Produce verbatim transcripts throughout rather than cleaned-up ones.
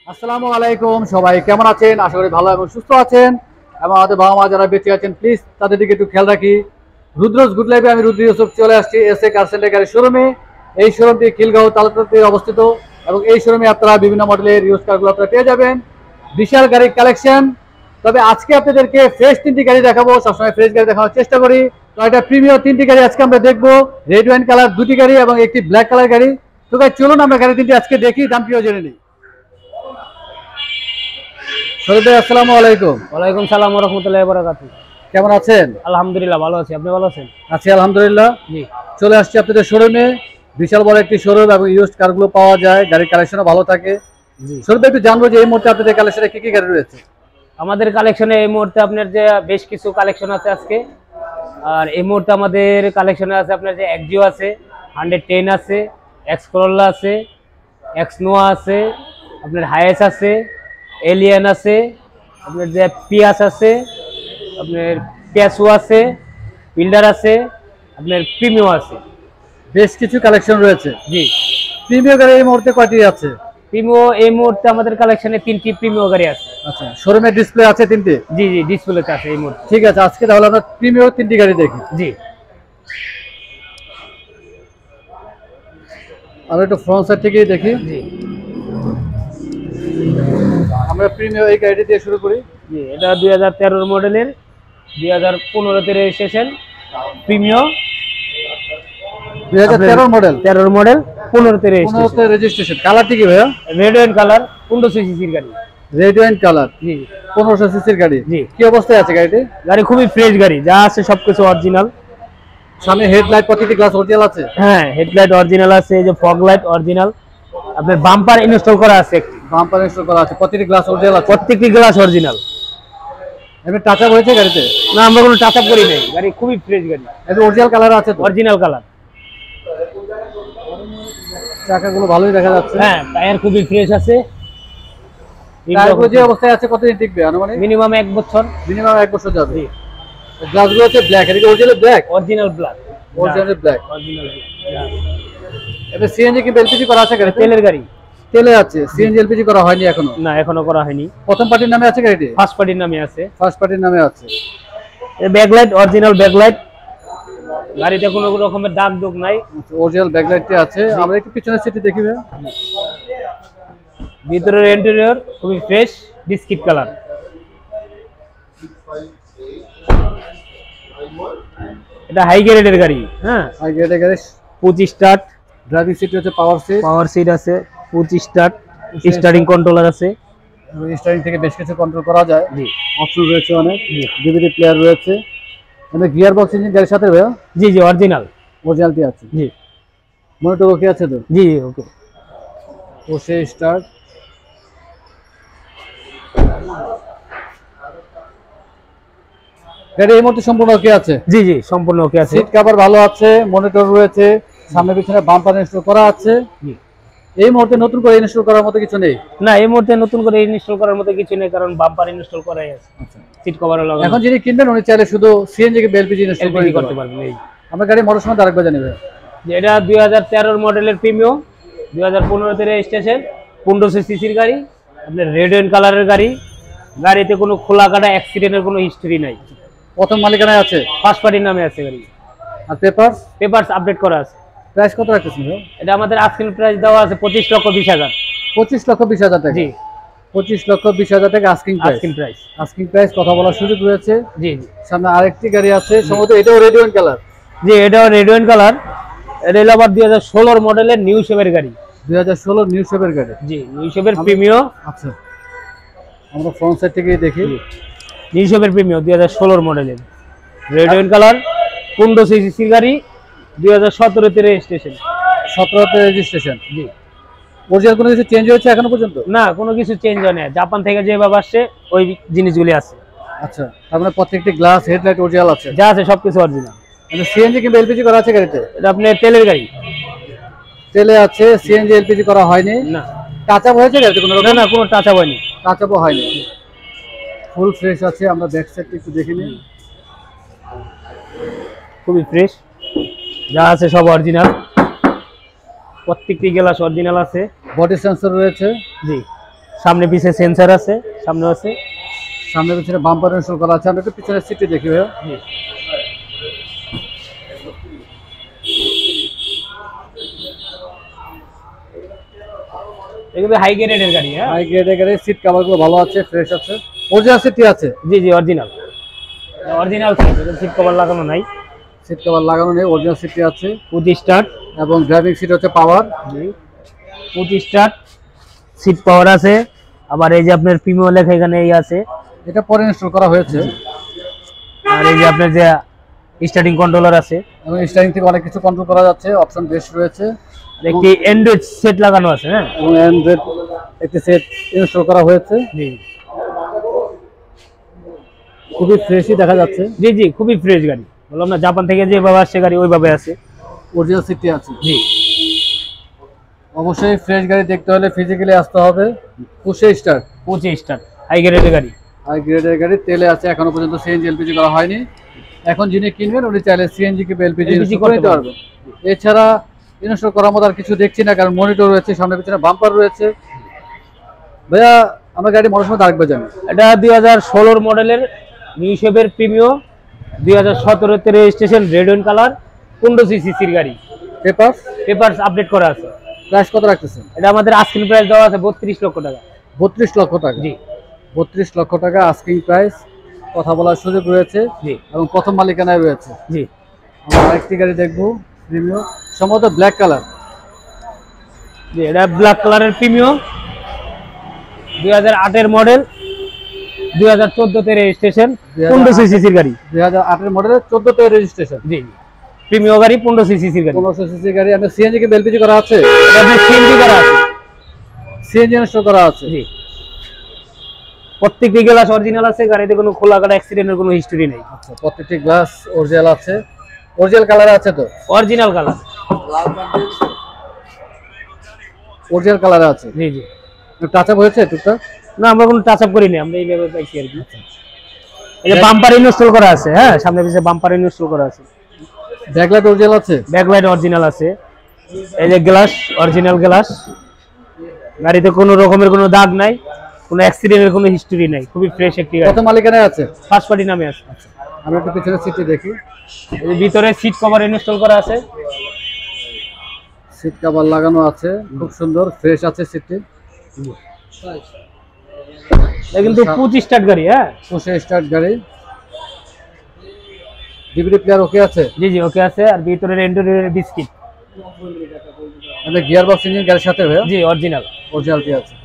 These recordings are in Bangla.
আসসালামু আলাইকুম, সবাই কেমন আছেন? আশা করি ভালো এবং সুস্থ আছেন এবং আমাদের বাবা মা যারা বেঁচে আছেন প্লিজ তাদের দিকে একটু খেয়াল রাখি। রুদ্রজ গুড লাইফে আমি রুদ্র ইউসুফ চলে আসছি এস এ কার সেন্টার গাড়ির শোরুমে। এই শোরুমটি খিলগাঁও তালতলাতে অবস্থিত এবং এই শোরুমে আপনারা বিভিন্ন মডেলের ইউজ কারগুলো আপনারা পেয়ে যাবেন। বিশাল গাড়ির কালেকশন। তবে আজকে আপনাদেরকে ফ্রেশ তিনটি গাড়ি দেখাবো, সবসময় ফ্রেশ গাড়ি দেখানোর চেষ্টা করি। তো এটা প্রিমিয়াম তিনটি গাড়ি আজকে আমরা দেখবো, রেড ওয়াইন কালার দুটি গাড়ি এবং একটি ব্ল্যাক কালার গাড়ি। তো গাই চলুন আমরা গাড়ি তিনটি আজকে দেখি, দামটিও জেনে নিই। শরীফ ভাই আসসালামু আলাইকুম। ওয়ালাইকুম সালাম ওয়া রাহমাতুল্লাহি ওয়া বারাকাতুহু। কেমন আছেন? আলহামদুলিল্লাহ ভালো আছি, আপনি ভালো আছেন? আছি আলহামদুলিল্লাহ। জি, চলে আসছি আপনাদের শোরুমে। বিশাল বড় একটি শোরুম এবং ইউজড কারগুলো পাওয়া যায়, গাড়ির কালেকশনও ভালো থাকে। জি। শরীফ ভাই একটু জানবো যে এই মুহূর্তে আপনাদের কালেকশনে কি কি গাড়ি রয়েছে? আমাদের কালেকশনে এই মুহূর্তে আপনার যে বেশ কিছু কালেকশন আছে আজকে। আর এই মুহূর্তে আমাদের কালেকশনে আছে আপনার যে এক্সিও আছে, হান্ড্রেড টেন আছে, এক্স করোলা আছে, এক্স নোয়া আছে, আপনার হায়েস আছে, এলিয়ান আছে, আপনার যে পিয়াস আছে, আপনার পিয়াসও আছে, বিল্ডার আছে, আপনার প্রিমিও আছে। বেশ কিছু কালেকশন রয়েছে। জি, প্রিমিয়াম গাড়ি এই মুহূর্তে কয়টি আছে? প্রিমিও এই মুহূর্তে আমাদের কালেকশনে তিনটি প্রিমিও গাড়ি আছে। আচ্ছা, শোরুমে ডিসপ্লে আছে তিনটি? জি জি, ডিসপ্লেতে আছে এই মুহূর্তে। ঠিক আছে, আজকে তাহলে আমরা প্রিমিয়াম তিনটি গাড়ি দেখি। জি, আর একটু ফ্রন্ট সাইড থেকেই দেখি। জি আমরা প্রিমিয়াম এই গাড়িটি দিয়ে শুরু করি। জি, এটা দুই হাজার তেরোর মডেলের, দুই হাজার পনেরোতে রেজিস্ট্রেশন, প্রিমিও দুই হাজার তেরো মডেল, তেরোর মডেল, পনেরোতে রেজিস্ট্রেশন। পনেরোতে রেজিস্ট্রেশন। কালারটি কি ভাইয়া? রেড ওয়াইন কালার, পনেরোশো সিসির গাড়ি। রেড ওয়াইন কালার, জি পনেরোশো সিসির গাড়ি। জি, কি অবস্থায় আছে গাড়িটি? গাড়ি খুবই ফ্রেশ গাড়ি, যা আছে সবকিছু অরিজিনাল। সামনে হেডলাইট প্রতিটি গ্লাস অরিজিনাল আছে? হ্যাঁ, হেডলাইট অরিজিনাল আছে, এই যে ফগ লাইট অরিজিনাল। আপনার বাম্পার ইনস্টল করা আছে, বাম্পার ইনস্টল করা আছে, প্রতিটি গ্লাস অরিজিনাল আছে? প্রত্যেকটি গ্লাস অরিজিনাল। এমনি টাচ আপ হয়েছে গাড়িতে? না, আমরা কোনো টাচ আপ করি নাই, গাড়ি খুবই ফ্রেশ গাড়ি। এটা অরিজিনাল কালার আছে তো? Original colour. চাকাগুলো ভালোই দেখা যাচ্ছে। হ্যাঁ, টায়ার খুবই ফ্রেশ আছে। টায়ারগুলো যে অবস্থায় আছে কতদিন টিকবে আনুমানিক? মিনিমাম এক বছর। মিনিমাম এক বছর যাবে। গ্লাসগুলো হচ্ছে ব্ল্যাক, এটা কি original black? Original black. Original black. Original এটা সিএনজি কি এলপিজি করা আছে গাড়িতে? তেলের গাড়ি। তেলে আছে, সিএনজি এলপিজি করা হয়নি এখনো? না, এখনো করা হয়নি। প্রথম পার্টির নামে আছে গাড়িটি? ফার্স্ট পার্টির নামে আছে। ফার্স্ট পার্টির নামে আছে। এই ব্যাকলাইট অরিজিনাল ব্যাকলাইট, গাড়িতে কোনো রকমের দাগ দুগ নাই। অরিজিনাল ব্যাকলাইটটি আছে। আমরা একটু পিছনের সিটে দেখি ভাই। ভিতরের ইন্টেরিয়র খুবই ফ্রেশ, বিস্কিট কালার। এটা হাই গ্রেডের গাড়ি। হ্যাঁ, হাই গ্রেডের গাড়ি। পঁচিশ স্টার্ট। ড্রাইভিং সিট হচ্ছে পাওয়ার সিট। পাওয়ার সিট আছে, পঁচিশ স্টার্ট, স্টার্টিং কন্ট্রোলার আছে। স্টারিং থেকে বেশ কিছু কন্ট্রোল করা যায়। জি, অপশন রয়েছে অনেক। ডিভিডি প্লেয়ার রয়েছে। মানে গিয়ার বক্স ইঞ্জিন গাড়ির সাথে ভাইয়া? জি জি, অরিজিনাল। অরিজিনালটি আছে। জি, মনিটর ওকে আছে তো? জি জি, ওকে। ওসে স্টার্ট। গাড়ি এই মুহূর্তে সম্পূর্ণ ওকে আছে? জি জি, সম্পূর্ণ ওকে আছে। সিট কভার ভালো আছে, মনিটর রয়েছে, সামনে পিছনে বাম্পার ইনস্টল করা আছে। জি, এই মুহূর্তে নতুন করে ইনস্টল করার মতো কিছু নেই? না, এই মুহূর্তে নতুন করে ইনস্টল করার মতো কিছু নেই, কারণ বাম্পার ইনস্টল করাই আছে। আচ্ছা, সিট কভারও লাগানো। এখন যিনি কিনবেন উনি চাইলে শুধু সিএনজি কে এলপিজি ইনস্টল এলপিজি করতে করতে পারবেন। পারবেন। এই আমরা গাড়ি মডেল সময় আরেকবার জানিবে যে এটা দুই হাজার তেরোর মডেলের প্রিমিও, দুই হাজার পনেরোতে রেজিস্ট্রেশন, পনেরোশো সিসির গাড়ি, আপনার রেড ওয়াইন কালারের গাড়ি। গাড়িতে কোনো খোলা কাটা অ্যাক্সিডেন্টের কোনো হিস্ট্রি নাই। প্রথম মালিকানায় আছে? ফার্স্ট পার্টির নামে আছে গাড়ি। আর পেপারস? পেপারস আপডেট করা আছে। প্রাইস কত রাখতেছেন? এটা আমাদের আজকের প্রাইস দেওয়া আছে পঁচিশ লক্ষ বিশ হাজার। পঁচিশ লক্ষ বিশ হাজার টাকা? জি, পঁচিশ লক্ষ বিশ হাজার টাকা আস্কিং প্রাইস। আজকের প্রাইস। আস্কিং প্রাইস, কথা বলার সুযোগ রয়েছে। জি জি, সামনে আরেকটি গাড়ি আছে, সম্ভবত এটাও রেড ওয়াইন কালার। জি, এটাও রেড ওয়াইন কালার। এটা হলো আবার দুই হাজার ষোলোর মডেলের নিউ শেপের গাড়ি। দুই হাজার ষোলোর নিউ শেপের গাড়ি? জি, নিউ শেপের প্রিমিও। আচ্ছা, আমরা ফ্রন্ট সাইড থেকে দেখি। নিউ শেপের প্রিমিও দুই হাজার ষোলোর মডেলের, রেড ওয়াইন কালার, পনেরোশো সিসির গাড়ি, দুই হাজার সতেরোতে রেজিস্ট্রেশন। সতেরোতে রেজিস্ট্রেশন? জি। অরিজিনাল কোনো কিছু চেঞ্জ হয়েছে এখনো পর্যন্ত? না, কোনো কিছু চেঞ্জ হয় না, জাপান থেকে যেভাবে আসছে ওই জিনিসগুলি আছে। আচ্ছা, তার মানে প্রত্যেকটি গ্লাস হেডলাইট অরিজিনাল আছে? যা আছে সবকিছু অরিজিনাল। মানে সিএনজি কিংবা এলপিজি করা আছে গাড়িতে? এটা আপনার তেলের গাড়ি। তেলে আছে, সিএনজি এলপিজি করা হয়নি? না। টাচ আপ হয়েছে গাড়িতে কোনো? না না, কোনো টাচ আপ হয়নি। টাচ আপও হয়নি, ফুল ফ্রেশ আছে। আমরা ব্যাক সাইডটা একটু দেখে নিই। খুবই ফ্রেশ, যা আছে সব অরিজিনাল। প্রত্যেকটি গ্লাস অরিজিনাল আছে। বডি সেন্সর রয়েছে। জি, সামনে পিছে সেন্সর আছে, সামনে আছে, সামনে পিছনে বাম্পার ইনস্টল করা আছে। আমরা একটু পিছনের সিটটি দেখি ভাইয়া। জি। এগুলো হাই গ্রেডের গাড়ি, হ্যাঁ হাই গ্রেডের গাড়ি, সিট কভারগুলো ভালো আছে, ফ্রেশ আছে, অরিজিনাল সিটটি আছে। জি জি original original seat, seat cover লাগানো নাই, সিট কভার লাগানো নেই, অরিজিনাল সিটটি আছে। পঁচিশ স্টার্ট এবং ড্রাইভিং সিট হচ্ছে পাওয়ার। জি পঁচিশ স্টার্ট সিট পাওয়ার আছে। আবার এই যে আপনার প্রিমিয়াম লেখা এখানে এই আছে, এটা পরে ইনস্টল করা হয়েছে। আর এই যে আপনার যে স্টার্টিং কন্ট্রোলার আছে, এবং স্টারিং থেকে অনেক কিছু কন্ট্রোল করা যাচ্ছে, অপশন বেশ রয়েছে। আর একটি অ্যান্ড্রয়েড সেট লাগানো আছে। হ্যাঁ এবং অ্যান্ড্রয়েড একটি সেট ইনস্টল করা হয়েছে। জি খুবই ফ্রেশই দেখা যাচ্ছে। জি জি খুবই ফ্রেশ গাড়ি, বললাম না জাপান থেকে যেভাবে আসছে গাড়ি ওইভাবে আছে। অরিজিনাল সিটটি আছে। জি অবশ্যই ফ্রেশ গাড়ি দেখতে হলে ফিজিক্যালি আসতে হবে। পুশে স্টার্ট, পঁচিশ স্টার্ট হাই গ্রেডের গাড়ি, হাই গ্রেডের গাড়ি, তেলে আছে, এখনো পর্যন্ত সিএনজি এলপিজি করা হয়নি। এখন যিনি কিনবেন উনি চাইলে সিএনজি কি এলপিজি ইনস্টল করে নিতে পারবেন। এছাড়া ইনস্টল করার মতো আর কিছু দেখছি না, কারণ মনিটর রয়েছে, সামনে পিছনে বাম্পার রয়েছে। ভাইয়া আমরা গাড়ি মডেল সময় আরেকবার জানি। এটা দুই হাজার ষোলোর মডেলের নিউ শেপের প্রিমিয়াম, দুই হাজার সতেরোতে রেজিস্ট্রেশন, রেড ওয়াইন কালার, পনেরো সিসির গাড়ি, পেপার পেপারস আপডেট করা আছে। প্রাইস কত রাখতেছেন? এটা আমাদের আস্কিং প্রাইস দেওয়া আছে বত্রিশ লক্ষ টাকা। বত্রিশ লক্ষ টাকা। জি বত্রিশ লক্ষ টাকা আস্কিং প্রাইস, কথা বলার সুযোগ রয়েছে জি এবং প্রথম মালিকানায় রয়েছে। জি আমরা আরেকটি গাড়ি দেখবো, প্রিমিয়াম, সম্ভবত ব্ল্যাক কালার। জি এটা ব্ল্যাক কালারের প্রিমিয়াম, দুই হাজার আটের মডেল, দুই হাজার চোদ্দোতে রেজিস্ট্রেশন, পনেরো সিসির গাড়ি, দুই হাজার আটের মডেলের চোদ্দতে রেজিস্ট্রেশন। জি প্রিমিয়াম গাড়ি, পনেরো সিসির গাড়ি, পনেরোশো সিসি গাড়ি। আপনার সিএনজি কি এলপিজি করা আছে? এটা আপনার সিএনজি করা আছে। সিএনজি ইনস্টল করা আছে। জি প্রত্যেকটি গ্লাস অরিজিনাল আছে, গাড়িতে কোনো খোলা কাটা অ্যাক্সিডেন্টের কোনো হিস্টরি নেই। আচ্ছা, প্রত্যেকটি গ্লাস অরিজিনাল আছে, অরিজিনাল কালার আছে তো? অরিজিনাল কালার, অরিজিনাল কালার আছে। জি জি টাচ আপ হয়েছে টুকটাক? না আমরা কোনো টাচ আপ করিনি, আমরা এইভাবে পাইছি আর কি। এই যে বাম্পার ইনস্টল করা আছে, হ্যাঁ সামনে পিছে বাম্পার ইনস্টল করা আছে। ব্যাকলাইট অরিজিনাল আছে? ব্যাকলাইট অরিজিনাল আছে। এই যে গ্লাস অরিজিনাল গ্লাস, গাড়িতে কোনো রকমের কোনো দাগ নাই, কোনো অ্যাক্সিডেন্টের কোনো হিস্টরি নাই, খুবই ফ্রেশ একটি গাড়ি। কত মালিকানায় আছে? ফার্স্ট পার্টি নামে আছে। আমরা একটু পিছনের সিটটি দেখি। এই যে ভিতরে সিট কভার ইনস্টল করা আছে, সিট কভার লাগানো আছে, খুব সুন্দর ফ্রেশ আছে সিটটি। এটা কিন্তু পঁচিশ স্টার্ট গাড়ি। হ্যাঁ পুশে স্টার্ট গাড়ি। ডিভিডি প্লেয়ার ওকে আছে? জি জি ওকে আছে। আর ভিতরের ইন্টেরিয়রের বিস্কিট, মানে গিয়ার বক্স ইঞ্জিন গাড়ির সাথে ভাইয়া? জি অরিজিনাল অরিজিনালটি আছে।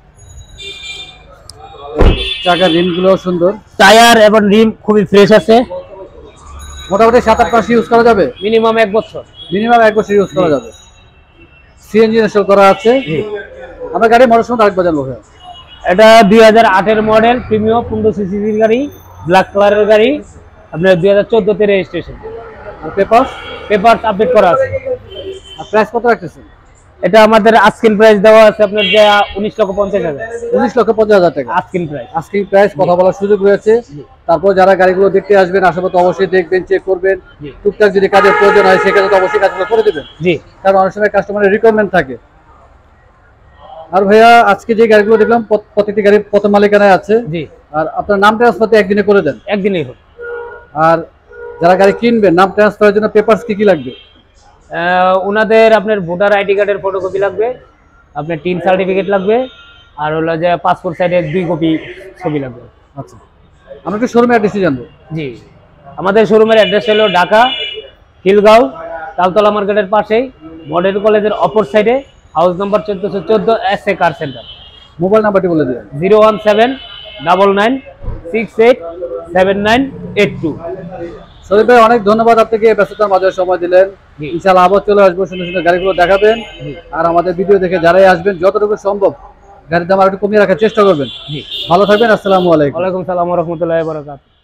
চাকার রিমগুলো সুন্দর, টায়ার এবং রিম খুবই ফ্রেশ আছে। মোটামুটি সাত আট মাস ইউজ করা যাবে, মিনিমাম এক বছর। মিনিমাম এক বছর ইউজ করা যাবে। সিএনজি ইনস্টল করা আছে। আমরা গাড়ি মডেল সময় আরেকবার জানবো ভাইয়া। এটা দুই হাজার আটের মডেল, প্রিমিয়াম, পনেরো সিসির গাড়ি, ব্ল্যাক কালারের গাড়ি, আপনার দুই হাজার চোদ্দোতে রেজিস্ট্রেশন। আর পেপার পেপার আপডেট করা আছে। আর প্রাইস কত রাখতেছেন? এটা আমাদের আস্কিং প্রাইস দেওয়া আছে আপনার যে উনিশ লক্ষ পঞ্চাশ হাজার। উনিশ লক্ষ পঞ্চাশ হাজার টাকা আস্কিং প্রাইস। আস্কিং প্রাইস, কথা বলার সুযোগ রয়েছে। তারপর যারা গাড়িগুলো দেখতে আসবেন আসার তো অবশ্যই দেখবেন, চেক করবেন। টুকটাক যদি কাজের প্রয়োজন হয় সেক্ষেত্রে তো অবশ্যই কাজগুলো করে দেবেন, জি কারণ অনেক সময় কাস্টমারের রিকোয়ারমেন্ট থাকে। আর ভাইয়া আজকে যে গাড়িগুলো দেখলাম প্রত্যেকটি গাড়ি প্রথম মালিকানায় আছে। জি আর আপনার নাম ট্রান্সফার একদিনে করে দেন? একদিনেই হোক। আর যারা গাড়ি কিনবেন নাম ট্রান্সফারের জন্য পেপারস কি কি লাগবে? ওনাদের আপনার ভোটার আইডি কার্ডের ফটোকপি লাগবে, আপনার টিন সার্টিফিকেট লাগবে, আর হলো যে পাসপোর্ট সাইজের দুই কপি ছবি লাগবে। আচ্ছা, আমরা একটু শোরুমে অ্যাড্রেসটি জানবো। জি আমাদের শোরুমের অ্যাড্রেস হলো ঢাকা খিলগাঁও তালতলা মার্কেটের পাশেই, মডেল কলেজের অপর সাইডে, হাউস নাম্বার চোদ্দশো চোদ্দ, S A car centre. Mobile নাম্বারটি বলে দিন। Zero one seven double nine six eight seven nine eight two. Sharif ভাই অনেক ধন্যবাদ আপনাকে, ব্যস্ততার মাঝে সময় দিলেন। ইনশাআল্লাহ আবার চলে আসবো, সুন্দর সুন্দর গাড়িগুলো দেখাবেন। আর আমাদের ভিডিও দেখে যারাই আসবেন যতটুকু সম্ভব গাড়ির দাম আর একটু কমিয়ে রাখার চেষ্টা করবেন। জি ভালো থাকবেন। আসসালামু আলাইকুম। ওয়ালাইকুম সালাম ওয়া রাহমাতুল্লাহি ওয়া বারাকাতুহু।